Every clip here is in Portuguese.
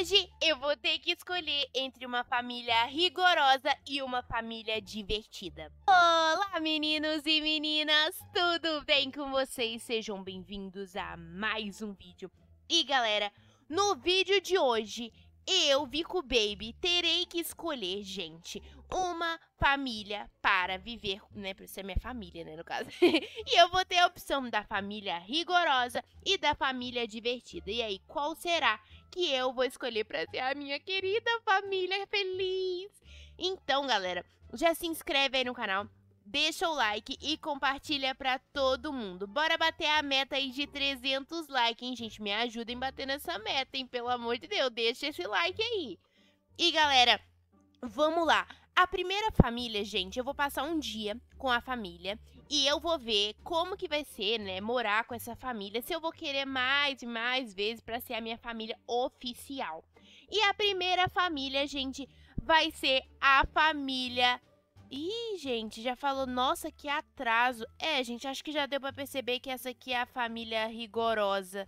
Hoje eu vou ter que escolher entre uma família rigorosa e uma família divertida. Olá, meninos e meninas! Tudo bem com vocês? Sejam bem-vindos a mais um vídeo. E galera, no vídeo de hoje, eu, Vico Baby, terei que escolher, gente, uma família para viver, né? Pra ser minha família, né, no caso. E eu vou ter a opção da família rigorosa e da família divertida. E aí, qual será que eu vou escolher para ser a minha querida família feliz? Então, galera, já se inscreve aí no canal, deixa o like e compartilha pra todo mundo. Bora bater a meta aí de 300 likes, hein, gente? Me ajudem batendo essa meta, hein? Pelo amor de Deus, deixa esse like aí. E, galera, vamos lá. A primeira família, gente, eu vou passar um dia com a família e eu vou ver como que vai ser, né, morar com essa família, se eu vou querer mais e mais vezes pra ser a minha família oficial. E a primeira família, gente, vai ser a família... Ih, gente, já falou, nossa, que atraso. É, gente, acho que já deu pra perceber que essa aqui é a família rigorosa.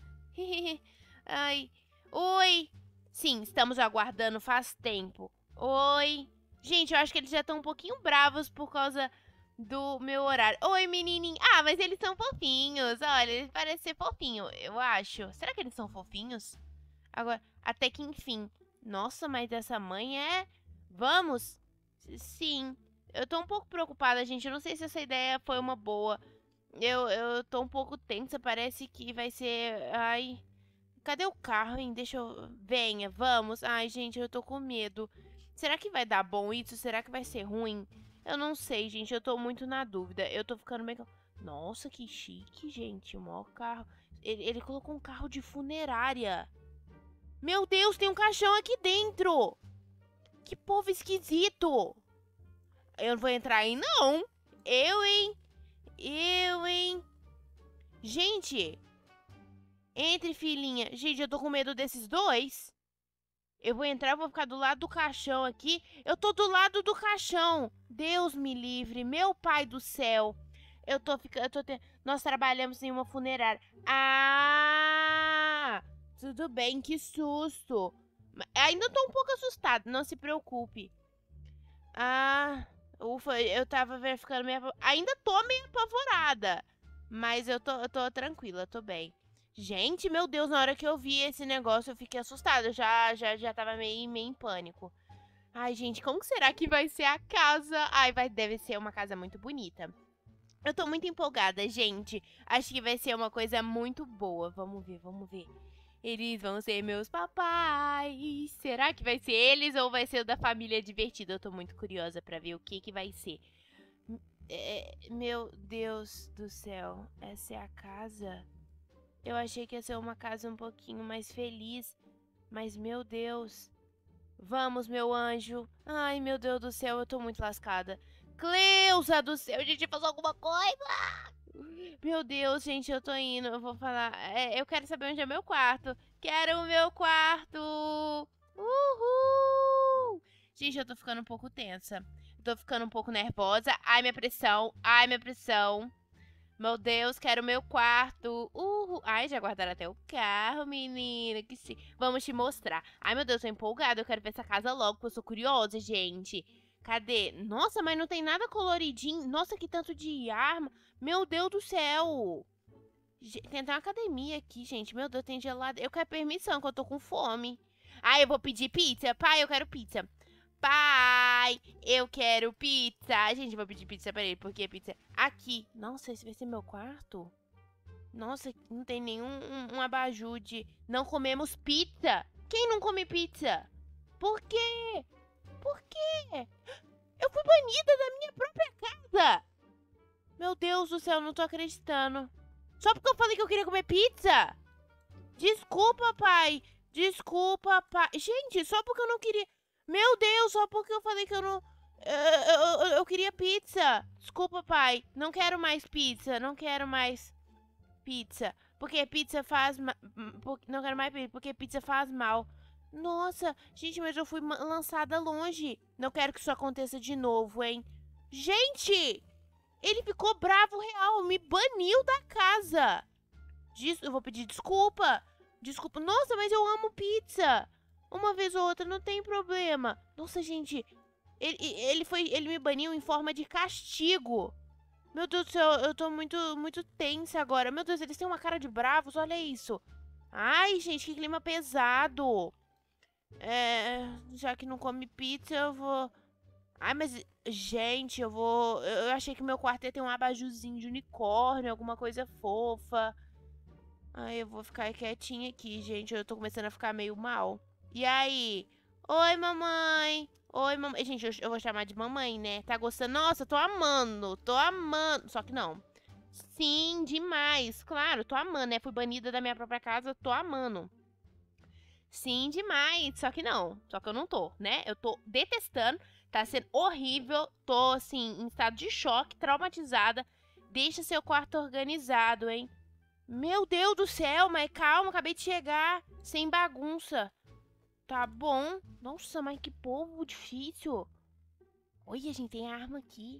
Ai, oi. Sim, estamos aguardando faz tempo. Oi. Gente, eu acho que eles já estão um pouquinho bravos por causa do meu horário. Oi, menininho. Ah, mas eles são fofinhos. Olha, eles parecem ser fofinhos, eu acho. Será que eles são fofinhos? Agora, até que enfim. Nossa, mas essa mãe é... Vamos? Sim. Eu tô um pouco preocupada, gente. Eu não sei se essa ideia foi uma boa. Eu tô um pouco tensa. Parece que vai ser... Ai... Cadê o carro, hein? Deixa eu... Venha, vamos. Ai, gente, eu tô com medo. Será que vai dar bom isso? Será que vai ser ruim? Eu não sei, gente. Eu tô muito na dúvida. Eu tô ficando meio... Nossa, que chique, gente. O maior carro. Ele colocou um carro de funerária. Meu Deus, tem um caixão aqui dentro. Que povo esquisito. Eu não vou entrar aí, não. Eu, hein? Gente, entre, filhinha. Gente, eu tô com medo desses dois. Eu vou entrar, vou ficar do lado do caixão aqui. Eu tô do lado do caixão. Deus me livre, meu pai do céu. Nós trabalhamos em uma funerária. Ah, tudo bem, que susto. Ainda tô um pouco assustada, não se preocupe. Ah, ufa, eu tava ficando meio... Ainda tô meio apavorada. Mas eu tô tranquila, tô bem. Gente, meu Deus, na hora que eu vi esse negócio, eu fiquei assustada. Eu já tava meio em pânico. Ai, gente, como que será que vai ser a casa? Ai, deve ser uma casa muito bonita. Eu tô muito empolgada, gente. Acho que vai ser uma coisa muito boa. Vamos ver, vamos ver. Eles vão ser meus papais. Será que vai ser eles ou vai ser o da família divertida? Eu tô muito curiosa pra ver o que vai ser. Meu Deus do céu. Essa é a casa? Eu achei que ia ser uma casa um pouquinho mais feliz. Mas, meu Deus. Vamos, meu anjo. Ai, meu Deus do céu, eu tô muito lascada. Cleusa do céu, a gente faz alguma coisa. Meu Deus, gente, eu tô indo. Eu vou falar. Eu quero saber onde é meu quarto. Quero o meu quarto. Uhul. Gente, eu tô ficando um pouco tensa. Tô ficando um pouco nervosa. Ai, minha pressão. Ai, minha pressão. Meu Deus, quero o meu quarto. Uhul. Ai, já guardaram até o carro, menina. Que sim. Vamos te mostrar. Ai, meu Deus, tô empolgada. Eu quero ver essa casa logo, porque eu sou curiosa, gente. Cadê? Nossa, mas não tem nada coloridinho. Nossa, que tanto de arma. Meu Deus do céu. Tem até uma academia aqui, gente. Meu Deus, tem gelado. Eu quero permissão, que eu tô com fome. Ai, eu vou pedir pizza. Pai, eu quero pizza. Pai, eu quero pizza. Gente, vou pedir pizza pra ele, porque pizza... Aqui. Nossa, esse vai ser meu quarto? Nossa, não tem nenhum um abajude. Não comemos pizza. Quem não come pizza? Por quê? Por quê? Eu fui banida da minha própria casa. Meu Deus do céu, não tô acreditando. Só porque eu falei que eu queria comer pizza? Desculpa, pai. Desculpa, pai. Gente, só porque eu não queria... Meu Deus, só porque eu falei que eu não... Eu queria pizza. Desculpa, pai. Não quero mais pizza. Não quero mais pizza. Porque pizza faz... Não quero mais pizza. Porque pizza faz mal. Nossa, gente, mas eu fui lançada longe. Não quero que isso aconteça de novo, hein? Gente! Ele ficou bravo real. Me baniu da casa. Eu vou pedir desculpa. Desculpa. Nossa, mas eu amo pizza. Uma vez ou outra, não tem problema. Nossa, gente, ele me baniu em forma de castigo. Meu Deus do céu, eu tô muito tensa agora. Meu Deus, eles têm uma cara de bravos, olha isso. Ai, gente, que clima pesado. Já que não come pizza, eu vou... Ai, mas, gente, eu achei que meu quarto ia ter um abajuzinho de unicórnio, alguma coisa fofa. Ai, eu vou ficar quietinha aqui, gente. Eu tô começando a ficar meio mal. E aí? Oi, mamãe. Oi, mamãe. Gente, eu vou chamar de mamãe, né? Tá gostando? Nossa, tô amando. Tô amando. Só que não. Sim, demais. Claro, tô amando, né? Fui banida da minha própria casa, tô amando. Sim, demais. Só que não. Só que eu não tô, né? Eu tô detestando. Tá sendo horrível. Tô, assim, em estado de choque, traumatizada. Deixa seu quarto organizado, hein? Meu Deus do céu, mas calma, acabei de chegar. Sem bagunça. Tá bom. Nossa, mas que povo difícil. Olha, a gente tem arma aqui.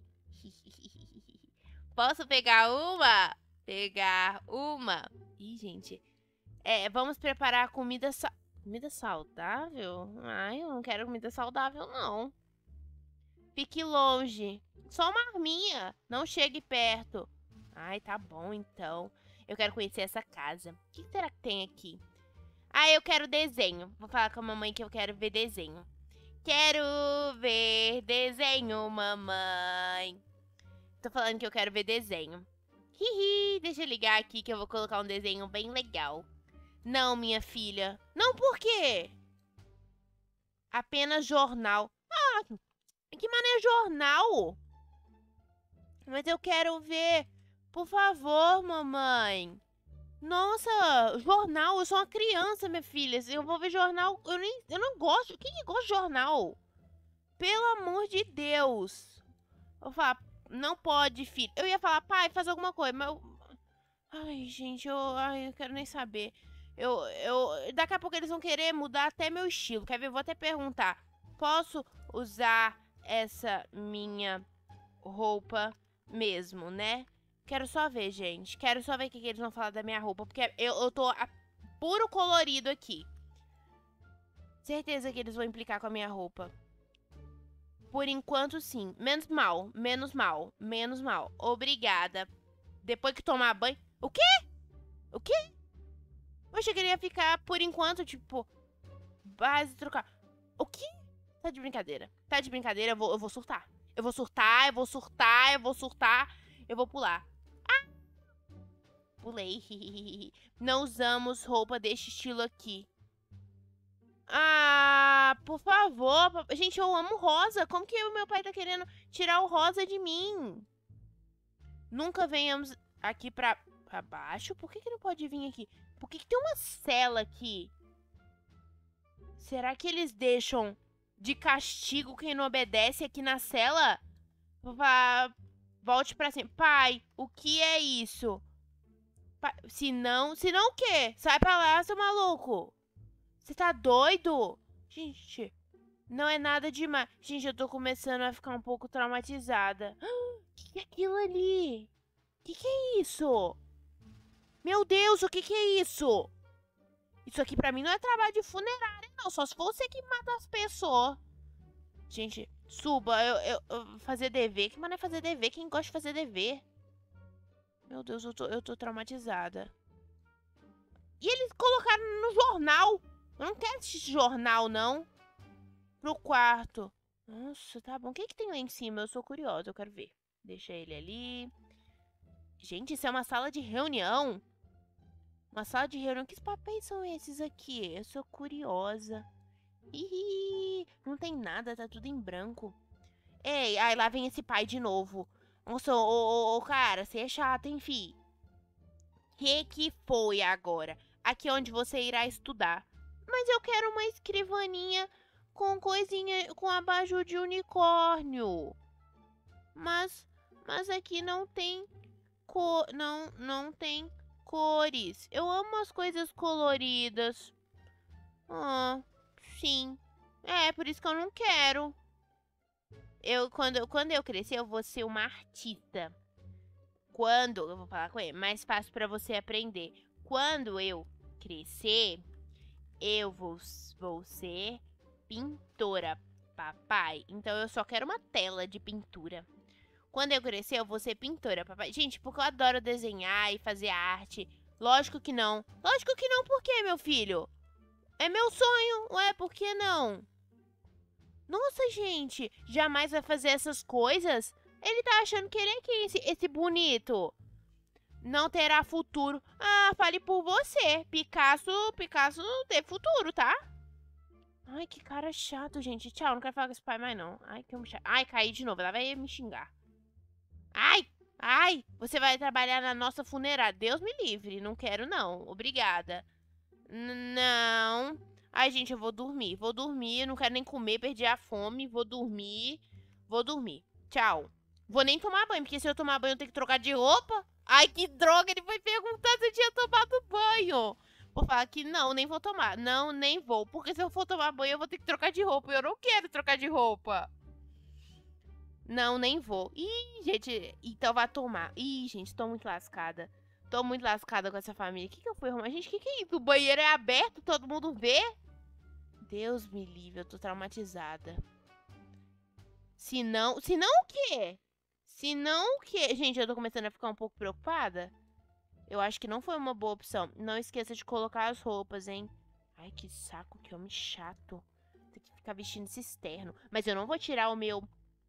Posso pegar uma? Pegar uma. Ih, gente. Vamos preparar comida saudável? Ai, eu não quero comida saudável, não. Fique longe. Só uma arminha. Não chegue perto. Ai, tá bom, então. Eu quero conhecer essa casa. O que será que tem aqui? Ah, eu quero desenho. Vou falar com a mamãe que eu quero ver desenho. Quero ver desenho, mamãe. Tô falando que eu quero ver desenho. Hihi, deixa eu ligar aqui que eu vou colocar um desenho bem legal. Não, minha filha. Não, por quê? Apenas jornal. Ah, que mané jornal? Mas eu quero ver. Por favor, mamãe. Nossa, jornal, eu sou uma criança, minha filha. Se eu vou ver jornal, eu não gosto. Quem que gosta de jornal? Pelo amor de Deus. Eu vou falar, não pode, filho. Eu ia falar, pai, faz alguma coisa, mas ai, gente, eu quero nem saber. Daqui a pouco eles vão querer mudar até meu estilo. Quer ver? Eu vou até perguntar. Posso usar essa minha roupa mesmo, né? Quero só ver, gente. Quero só ver o que eles vão falar da minha roupa. Porque eu tô puro colorido aqui. Certeza que eles vão implicar com a minha roupa. Por enquanto, sim. Menos mal, menos mal, menos mal. Obrigada. Depois que tomar banho... O quê? O quê? Eu achei que ele ia ficar, por enquanto, tipo... Base trocar. O quê? Tá de brincadeira. Tá de brincadeira, eu vou surtar. Eu vou surtar, eu vou surtar, eu vou surtar. Eu vou pular. Pulei. Não usamos roupa deste estilo aqui. Ah, por favor. Gente, eu amo rosa. Como que o meu pai tá querendo tirar o rosa de mim? Nunca venhamos aqui pra baixo. Por que não pode vir aqui? Por que tem uma cela aqui? Será que eles deixam de castigo quem não obedece aqui na cela? Volte pra cima. Pai, o que é isso? Se não o quê? Sai pra lá, seu maluco. Você tá doido? Gente, não é nada demais. Gente, eu tô começando a ficar um pouco traumatizada. O que é aquilo ali? O que é isso? Meu Deus, o que é isso? Isso aqui pra mim não é trabalho de funerária, não. Só se for você que mata as pessoas. Gente, suba. Eu fazer dever. Que mané fazer dever? Quem gosta de fazer dever? Meu Deus, eu tô traumatizada. E eles colocaram no jornal. Eu não quero assistir jornal, não. Pro quarto. Nossa, tá bom. O que tem lá em cima? Eu sou curiosa, eu quero ver. Deixa ele ali. Gente, isso é uma sala de reunião? Uma sala de reunião? Que papéis são esses aqui? Eu sou curiosa. Ih, não tem nada, tá tudo em branco. Ei, ai, lá vem esse pai de novo. Nossa, ô, cara, você é chato, hein, fi? Que foi agora? Aqui é onde você irá estudar. Mas eu quero uma escrivaninha com coisinha, com abajur de unicórnio. Mas aqui não tem não tem cores. Eu amo as coisas coloridas. Ah, sim. Por isso que eu não quero. Quando eu crescer, eu vou ser uma artista. Eu vou falar com ele, mais fácil pra você aprender. Quando eu crescer, eu vou ser pintora, papai. Então eu só quero uma tela de pintura. Quando eu crescer, eu vou ser pintora, papai. Gente, porque eu adoro desenhar e fazer arte. Lógico que não. Lógico que não, por quê, meu filho? É meu sonho. Ué, por que não? Nossa, gente, jamais vai fazer essas coisas? Ele tá achando que ele é quem, esse bonito? Não terá futuro. Ah, fale por você. Picasso não tem futuro, tá? Ai, que cara chato, gente. Tchau, não quero falar com esse pai mais, não. Ai, que chato. Ai, caí de novo. Ela vai me xingar. Ai, você vai trabalhar na nossa funerária. Deus me livre. Não quero, não. Obrigada. Não. Ai, gente, eu vou dormir. Vou dormir. Não quero nem comer. Perdi a fome. Vou dormir. Tchau. Vou nem tomar banho, porque se eu tomar banho eu tenho que trocar de roupa. Ai, que droga. Ele foi perguntar se eu tinha tomado banho. Vou falar que não, nem vou tomar. Não, nem vou. Porque se eu for tomar banho, eu vou ter que trocar de roupa. Eu não quero trocar de roupa. Não, nem vou. Ih, gente, então vai tomar. Ih, gente, tô muito lascada. Tô muito lascada com essa família. O que eu fui arrumar? Gente, o que é isso? O banheiro é aberto, todo mundo vê? Deus me livre, eu tô traumatizada. Se não o quê? Se não o quê? Gente, eu tô começando a ficar um pouco preocupada. Eu acho que não foi uma boa opção. Não esqueça de colocar as roupas, hein? Ai, que saco, que homem chato. Tem que ficar vestindo esse externo. Mas eu não vou tirar o meu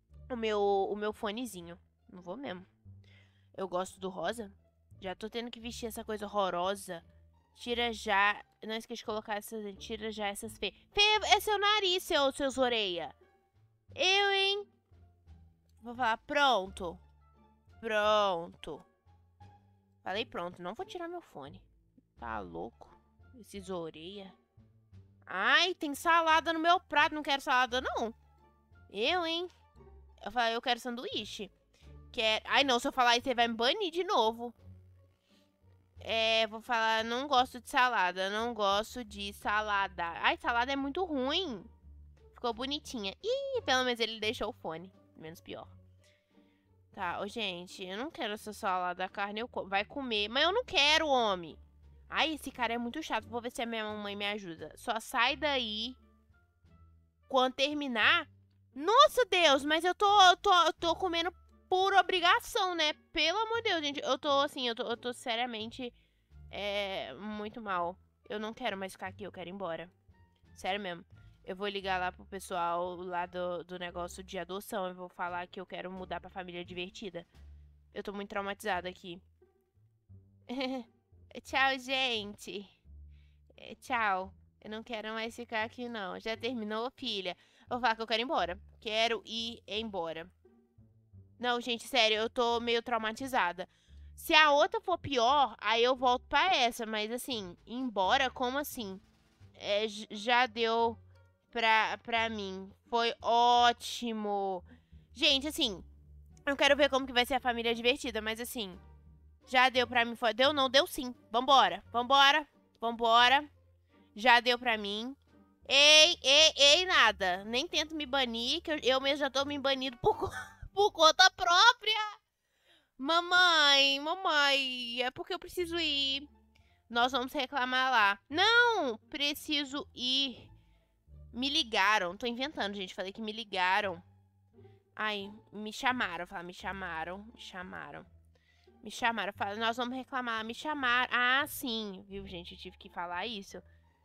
fonezinho. Não vou mesmo. Eu gosto do rosa. Já tô tendo que vestir essa coisa horrorosa. Tira já. Não esqueça de colocar essas. Tira já essas feias. Feia é seu nariz, seus orelha. Eu, hein? Vou falar pronto. Pronto. Falei pronto. Não vou tirar meu fone. Tá louco? Esses orelha. Ai, tem salada no meu prato. Não quero salada, não. Eu, hein? Eu falei, eu quero sanduíche. Ai, não, se eu falar isso, você vai me banir de novo. Vou falar, não gosto de salada. Não gosto de salada. Ai, salada é muito ruim. Ficou bonitinha. Ih, pelo menos ele deixou o fone. Menos pior. Tá, ô, gente, eu não quero essa salada. A carne vai comer. Mas eu não quero, homem. Ai, esse cara é muito chato. Vou ver se a minha mamãe me ajuda. Só sai daí. Quando terminar... Nossa, Deus, mas eu tô comendo por obrigação, né? Pelo amor de Deus, gente. Eu tô, assim, eu tô seriamente muito mal. Eu não quero mais ficar aqui, eu quero ir embora. Sério mesmo. Eu vou ligar lá pro pessoal lá do negócio de adoção. Eu vou falar que eu quero mudar pra família divertida. Eu tô muito traumatizada aqui. Tchau, gente. Tchau. Eu não quero mais ficar aqui, não. Já terminou, filha? Vou falar que eu quero ir embora. Quero ir embora. Não, gente, sério, eu tô meio traumatizada. Se a outra for pior, aí eu volto pra essa. Mas, assim, ir embora, como assim? Já deu pra mim. Foi ótimo. Gente, assim, eu quero ver como que vai ser a família divertida. Mas, assim, já deu pra mim. Deu não, deu sim. Vambora. Já deu pra mim. Ei, nada. Nem tento me banir, que eu mesmo já tô me banindo por conta própria. Mamãe, é porque eu preciso ir. Nós vamos reclamar lá. Não, preciso ir. Me ligaram. Tô inventando, gente. Falei que me ligaram. Ai, me chamaram. Me chamaram. Falaram, nós vamos reclamar. Me chamaram. Ah, sim. Viu, gente? Eu tive que falar isso.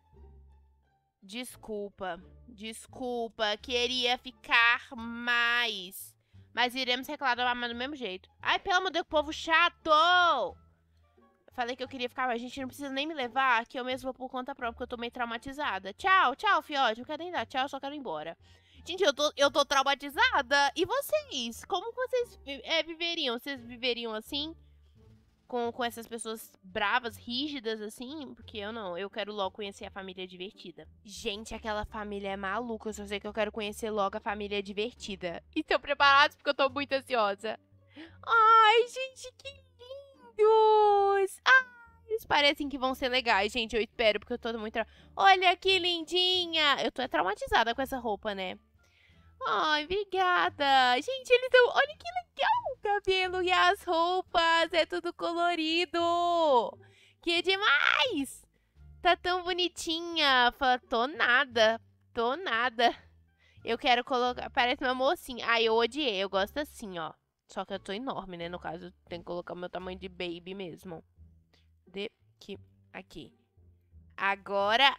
Desculpa, queria ficar mais. Mas iremos reclamar do mesmo jeito. Ai, pelo amor de Deus, povo chato! Falei que eu queria ficar mais. Gente, não precisa nem me levar, que eu mesmo vou por conta própria, porque eu tô meio traumatizada. Tchau, fiote. Não quero nem dar tchau, eu só quero ir embora. Gente, eu tô traumatizada. E vocês? Como vocês viveriam? Vocês viveriam assim? Com essas pessoas bravas, rígidas, assim, porque eu não. Eu quero logo conhecer a família divertida. Gente, aquela família é maluca. Eu só sei que eu quero conhecer logo a família divertida. E estão preparados? Porque eu tô muito ansiosa. Ai, gente, que lindos! Ai, eles parecem que vão ser legais, gente. Eu espero, porque eu tô muito... Olha que lindinha! Eu tô traumatizada com essa roupa, né? Ai, obrigada. Gente, eles estão... Olha que legal o cabelo e as roupas. É tudo colorido. Que demais. Tá tão bonitinha. Fala, tô nada. Tô nada. Eu quero colocar... Parece uma mocinha. Ai, eu odiei. Eu gosto assim, ó. Só que eu tô enorme, né? No caso, tem que colocar o meu tamanho de baby mesmo. Aqui. Agora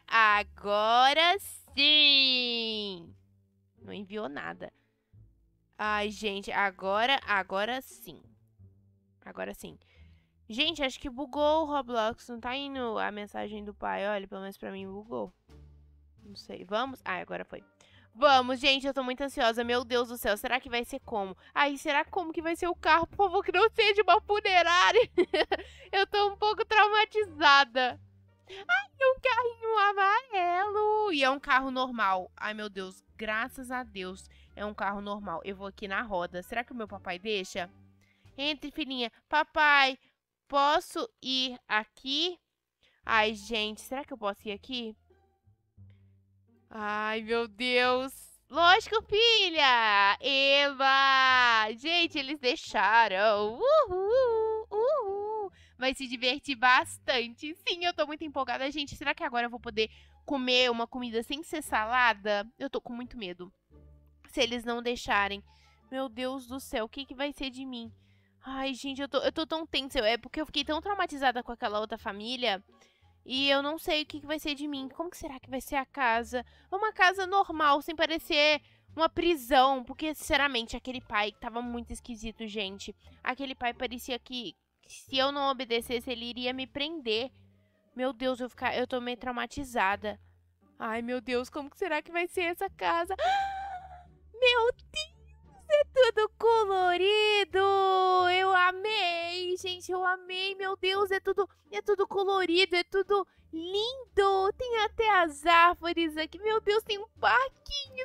sim! Não enviou nada. Ai, gente, agora sim. Agora sim. Gente, acho que bugou o Roblox. Não tá indo a mensagem do pai. Olha, pelo menos pra mim bugou. Não sei. Vamos? Ah, agora foi. Vamos, gente, eu tô muito ansiosa. Meu Deus do céu, será que vai ser como? Ai, será como que vai ser o carro? Por favor, que não seja uma funerária. Eu tô um pouco traumatizada. Ai, é um carrinho amarelo. E é um carro normal. Ai, meu Deus, graças a Deus é um carro normal. Eu vou aqui na roda. Será que o meu papai deixa? Entre, filhinha. Papai, posso ir aqui? Ai, gente, será que eu posso ir aqui? Ai, meu Deus. Lógico, filha! Eba! Gente, eles deixaram. Uhul! Uhul! Vai se divertir bastante. Sim, eu tô muito empolgada. Gente, será que agora eu vou poder comer uma comida sem ser salada? Eu tô com muito medo. Se eles não deixarem. Meu Deus do céu, o que que vai ser de mim? Ai, gente, eu tô tão tensa. É porque eu fiquei tão traumatizada com aquela outra família. E eu não sei o que que vai ser de mim. Como que será que vai ser a casa? Uma casa normal, sem parecer uma prisão. Porque, sinceramente, aquele pai tava muito esquisito, gente. Aquele pai parecia que se eu não obedecesse, ele iria me prender. Meu Deus, eu tô meio traumatizada. Ai, meu Deus, como que será que vai ser essa casa? Meu Deus, é tudo colorido! Eu amei, gente, eu amei. Meu Deus, é tudo colorido, é tudo lindo. Tem até as árvores aqui. Meu Deus, tem um parquinho,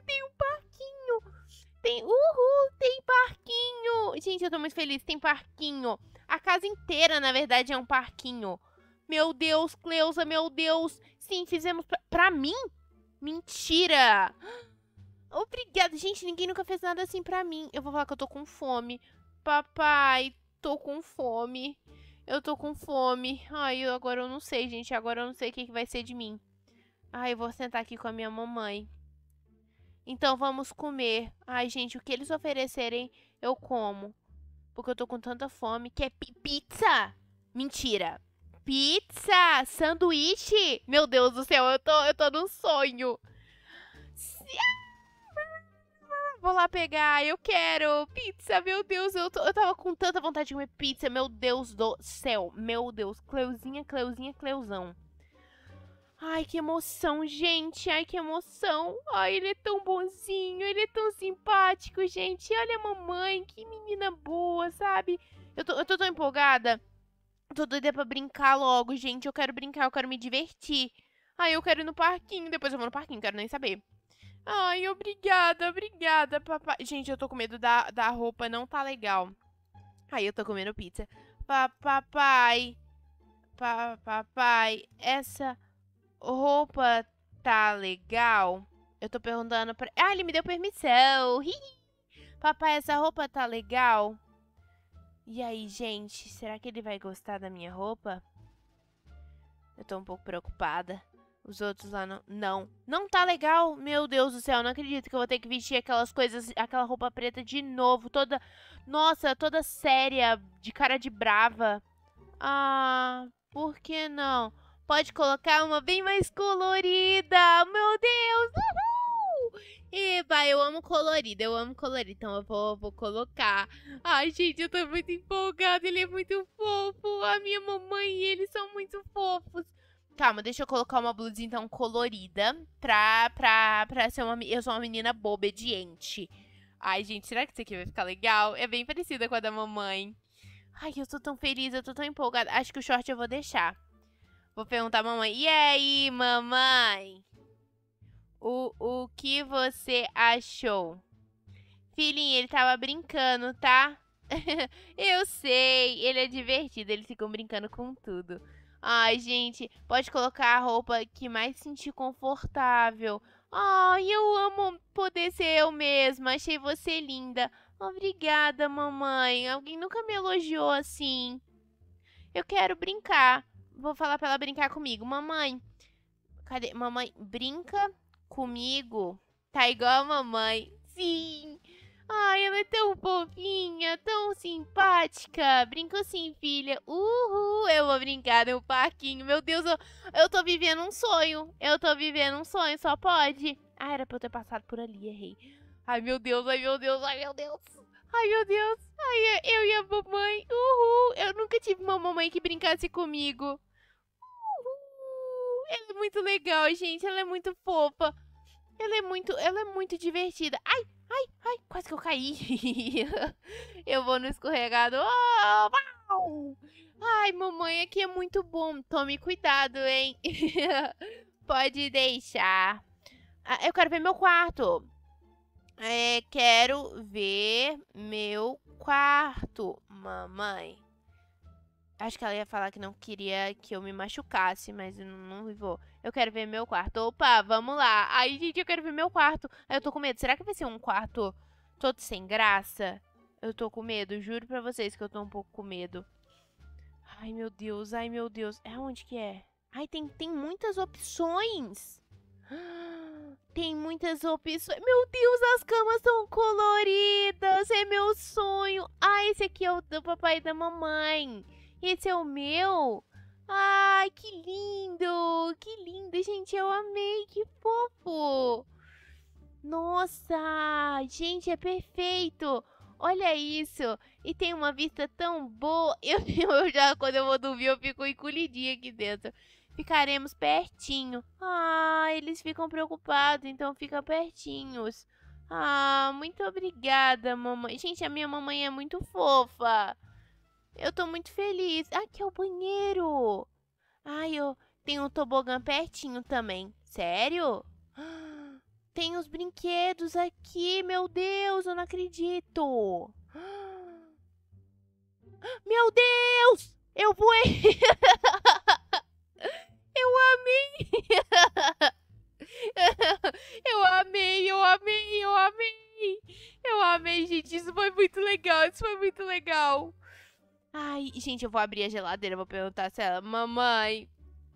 tem parquinho. Gente, eu tô muito feliz, tem parquinho. A casa inteira, na verdade, é um parquinho. Meu Deus, Cleusa, meu Deus. Sim, fizemos pra mim? Mentira! Obrigada. Gente, ninguém nunca fez nada assim pra mim. Eu vou falar que eu tô com fome. Papai, tô com fome. Eu tô com fome. Ai, agora eu não sei, gente. Agora eu não sei o que vai ser de mim. Ai, eu vou sentar aqui com a minha mamãe. Então vamos comer. Ai, gente, o que eles oferecerem, eu como. Porque eu tô com tanta fome. Que é pizza? Mentira. Pizza? Sanduíche? Meu Deus do céu, eu tô num sonho. Vou lá pegar, eu quero pizza, meu Deus, eu tava com tanta vontade de comer pizza, meu Deus do céu, meu Deus, Cleuzinha, Cleuzão. Ai, que emoção, gente, ai, que emoção. Ai, ele é tão bonzinho, ele é tão simpático, gente. Olha a mamãe, que menina boa, sabe? Eu tô tão empolgada, tô doida pra brincar logo, gente, eu quero brincar, eu quero me divertir. Ai, eu quero ir no parquinho, depois eu vou no parquinho, quero nem saber. Ai, obrigada, papai. Gente, eu tô com medo da roupa, não tá legal. Aí eu tô comendo pizza. Papai, papai, essa roupa tá legal? Eu tô perguntando pra... Ah, ele me deu permissão. Papai, essa roupa tá legal? E aí, gente, será que ele vai gostar da minha roupa? Eu tô um pouco preocupada. Os outros lá não tá legal. Meu Deus do céu, não acredito que eu vou ter que vestir aquelas coisas, aquela roupa preta de novo, toda, nossa, toda séria, de cara de brava. Ah, por que não? Pode colocar uma bem mais colorida. Meu Deus! Uhul! Eba, eu amo colorido, então eu vou colocar. Ai, gente, eu tô muito empolgada, ele é muito fofo. A minha mamãe e ele são muito fofos. Calma, deixa eu colocar uma blusa, então, colorida pra ser uma... Eu sou uma menina boba, obediente. Ai, gente, será que isso aqui vai ficar legal? É bem parecida com a da mamãe. Ai, eu tô tão feliz, eu tô tão empolgada. Acho que o short eu vou deixar. Vou perguntar à mamãe. E aí, mamãe? O que você achou? Filhinha, ele tava brincando, tá? Eu sei, ele é divertido, eles ficam brincando com tudo. Ai, gente, pode colocar a roupa que mais sentir confortável. Ai, eu amo poder ser eu mesma. Achei você linda. Obrigada, mamãe. Alguém nunca me elogiou assim. Eu quero brincar. Vou falar pra ela brincar comigo. Mamãe, Cadê? Mamãe, brinca comigo. Tá igual a mamãe. Sim. Ai, ela é tão fofinha, tão simpática. Brinco sim, filha. Uhul, eu vou brincar no parquinho. Meu Deus, eu tô vivendo um sonho. Eu tô vivendo um sonho, só pode. Ah, era pra eu ter passado por ali, errei. Ai, meu Deus, ai, meu Deus, ai, meu Deus. Ai, meu Deus. Ai, eu e a mamãe. Uhul, eu nunca tive uma mamãe que brincasse comigo. Uhul. Ela é muito legal, gente. Ela é muito fofa. Ela é muito divertida. Ai, ai, ai, quase que eu caí. Eu vou no escorregador. Uau! Ai, mamãe, aqui é muito bom. Tome cuidado, hein? Pode deixar. Ah, eu quero ver meu quarto. Quero ver meu quarto, mamãe. Acho que ela ia falar que não queria que eu me machucasse, mas eu não vou. Eu quero ver meu quarto. Opa, vamos lá. Ai, gente, eu quero ver meu quarto. Ai, eu tô com medo. Será que vai ser um quarto todo sem graça? Eu tô com medo. Juro pra vocês que eu tô um pouco com medo. Ai, meu Deus. Ai, meu Deus. É onde que é? Ai, tem muitas opções. Tem muitas opções. Meu Deus, as camas são coloridas. É meu sonho. Ah, esse aqui é o do papai e da mamãe. Esse é o meu? Ai, que lindo! Que lindo, gente. Eu amei. Que fofo. Nossa, gente, é perfeito. Olha isso. E tem uma vista tão boa. Eu já, quando eu vou dormir, eu fico encolhidinha aqui dentro. Ficaremos pertinho. Ah, eles ficam preocupados, então fica pertinhos. Ah, muito obrigada, mamãe. Gente, a minha mamãe é muito fofa. Eu tô muito feliz. Aqui é o banheiro. Ai, eu tenho um tobogã pertinho também. Sério? Tem os brinquedos aqui. Meu Deus, eu não acredito. Meu Deus! Eu voei! Eu amei! Eu amei, eu amei, eu amei! Eu amei, gente. Isso foi muito legal. Isso foi muito legal. Ai, gente, eu vou abrir a geladeira, vou perguntar se ela... Mamãe,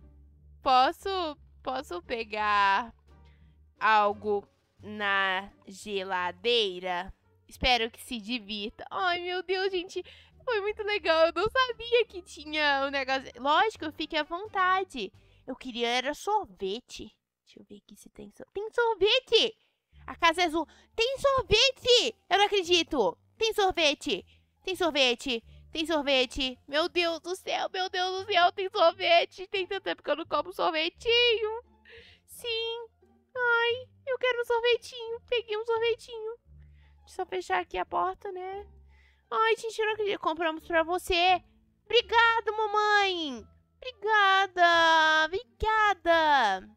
posso pegar algo na geladeira? Espero que se divirta. Ai, meu Deus, gente, foi muito legal. Eu não sabia que tinha um negócio... Lógico, fique à vontade. Eu queria era sorvete. Deixa eu ver aqui se tem sorvete. Tem sorvete! A casa é azul. Tem sorvete! Eu não acredito. Tem sorvete. Tem sorvete. Tem sorvete. Meu Deus do céu, tem sorvete. Tem tanto tempo que eu não como sorvetinho. Sim. Ai, eu quero um sorvetinho. Peguei um sorvetinho. Deixa eu só fechar aqui a porta, né? Ai, gente, eu não acredito. Compramos pra você. Obrigada, mamãe. Obrigada. Obrigada.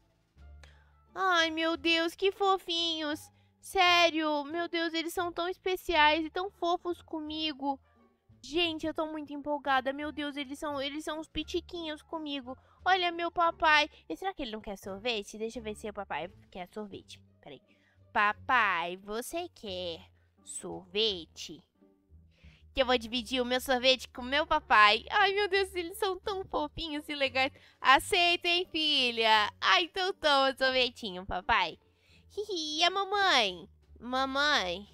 Ai, meu Deus, que fofinhos. Sério, meu Deus, eles são tão especiais e tão fofos comigo. Gente, eu tô muito empolgada. Meu Deus, eles são uns pitiquinhos comigo. Olha, meu papai. E será que ele não quer sorvete? Deixa eu ver se o papai quer sorvete. Peraí. Papai, você quer sorvete? Que eu vou dividir o meu sorvete com o meu papai. Ai, meu Deus, eles são tão fofinhos e legais. Aceitem, filha. Ai, então toma sorvetinho, papai. Hihi, e a mamãe? Mamãe?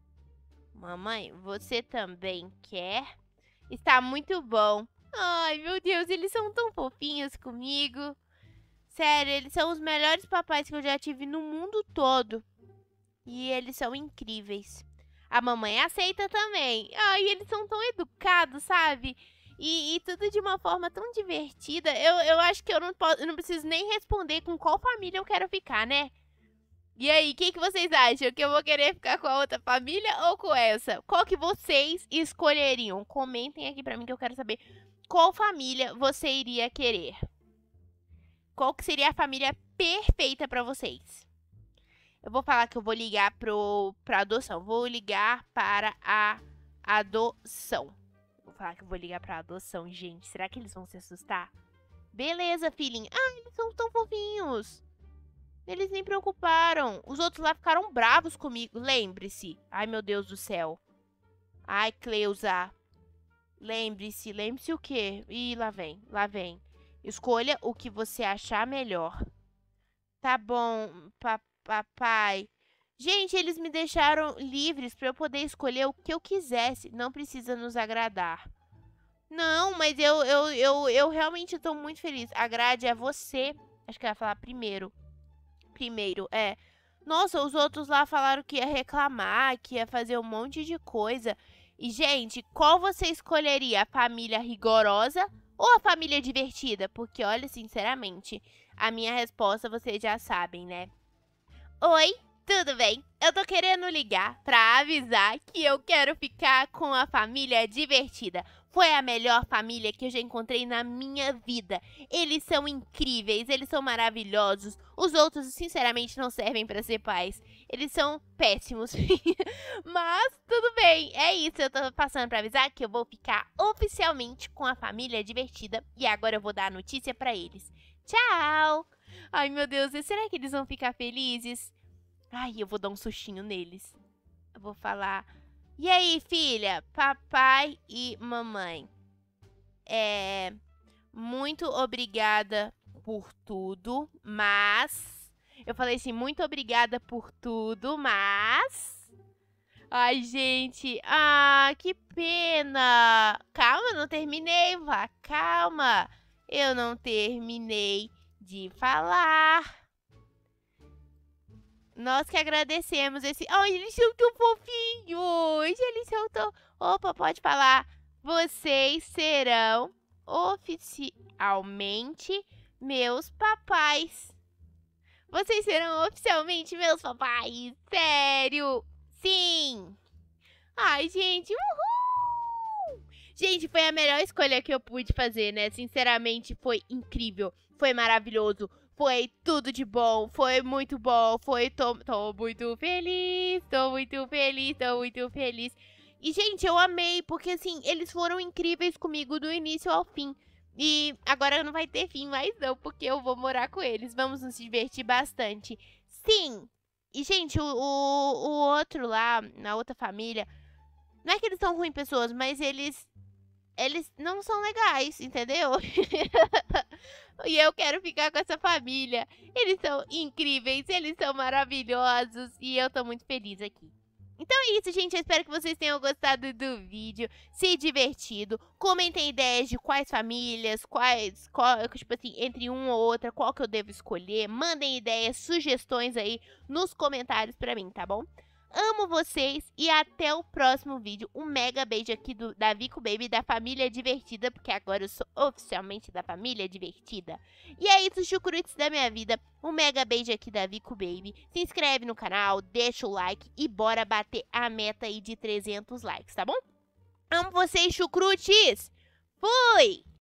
Mamãe, você também quer? Está muito bom. Ai, meu Deus, eles são tão fofinhos comigo. Sério, eles são os melhores papais que eu já tive no mundo todo. E eles são incríveis. A mamãe aceita também. Ai, eles são tão educados, sabe? E tudo de uma forma tão divertida. Eu acho que eu não preciso nem responder com qual família eu quero ficar, né? E aí, o que vocês acham? Que eu vou querer ficar com a outra família ou com essa? Qual que vocês escolheriam? Comentem aqui pra mim que eu quero saber qual família você iria querer. Qual que seria a família perfeita pra vocês? Eu vou falar que eu vou ligar pra adoção. Vou ligar para a adoção. Vou falar que eu vou ligar pra adoção, gente. Será que eles vão se assustar? Beleza, filhinho. Ah, eles são tão fofinhos. Eles nem preocuparam. Os outros lá ficaram bravos comigo. Lembre-se. Ai, meu Deus do céu. Ai, Cleusa. Lembre-se. Lembre-se o quê? Ih, lá vem. Lá vem. Escolha o que você achar melhor. Tá bom, papai. Gente, eles me deixaram livres para eu poder escolher o que eu quisesse. Não precisa nos agradar. Não, mas eu realmente estou muito feliz. Agrade a você. Acho que ela vai falar primeiro. Primeiro, é. Nossa, os outros lá falaram que ia reclamar, que ia fazer um monte de coisa. E, gente, qual você escolheria? A família rigorosa ou a família divertida? Porque, olha, sinceramente, a minha resposta vocês já sabem, né? Oi, tudo bem? Eu tô querendo ligar pra avisar que eu quero ficar com a família divertida. Foi a melhor família que eu já encontrei na minha vida. Eles são incríveis, eles são maravilhosos. Os outros, sinceramente, não servem pra ser pais. Eles são péssimos. Mas tudo bem, é isso. Eu tô passando pra avisar que eu vou ficar oficialmente com a família divertida. E agora eu vou dar a notícia pra eles. Tchau! Ai, meu Deus, e será que eles vão ficar felizes? Ai, eu vou dar um sustinho neles. Eu vou falar... E aí, filha? Papai e mamãe. Muito obrigada por tudo, mas... Eu falei assim, muito obrigada por tudo, mas... Ai, gente. Ah, que pena. Calma, eu não terminei, vá. Calma. Eu não terminei de falar. Nós que agradecemos esse... Ai, eles são tão fofinhos. Eles são tão... Opa, pode falar. Vocês serão oficialmente meus papais. Vocês serão oficialmente meus papais. Sério. Sim. Ai, gente. Uhul. Gente, foi a melhor escolha que eu pude fazer, né? Sinceramente, foi incrível. Foi maravilhoso. Foi tudo de bom, foi muito bom, tô muito feliz, tô muito feliz, tô muito feliz. E, gente, eu amei, porque, assim, eles foram incríveis comigo do início ao fim. E agora não vai ter fim mais não, porque eu vou morar com eles, vamos nos divertir bastante. Sim! E, gente, o outro lá, na outra família, não é que eles são ruins pessoas, mas eles não são legais, entendeu? E eu quero ficar com essa família. Eles são incríveis, eles são maravilhosos e eu tô muito feliz aqui. Então é isso, gente. Eu espero que vocês tenham gostado do vídeo, se divertido. Comentem ideias de quais famílias, tipo assim, entre uma ou outra, qual que eu devo escolher. Mandem ideias, sugestões aí nos comentários pra mim, tá bom? Amo vocês e até o próximo vídeo. Um mega beijo aqui da Vico Baby, da família divertida, porque agora eu sou oficialmente da família divertida. E é isso, chucrutes da minha vida. Um mega beijo aqui da Vico Baby. Se inscreve no canal, deixa o like e bora bater a meta aí de 300 likes, tá bom? Amo vocês, chucrutes! Fui!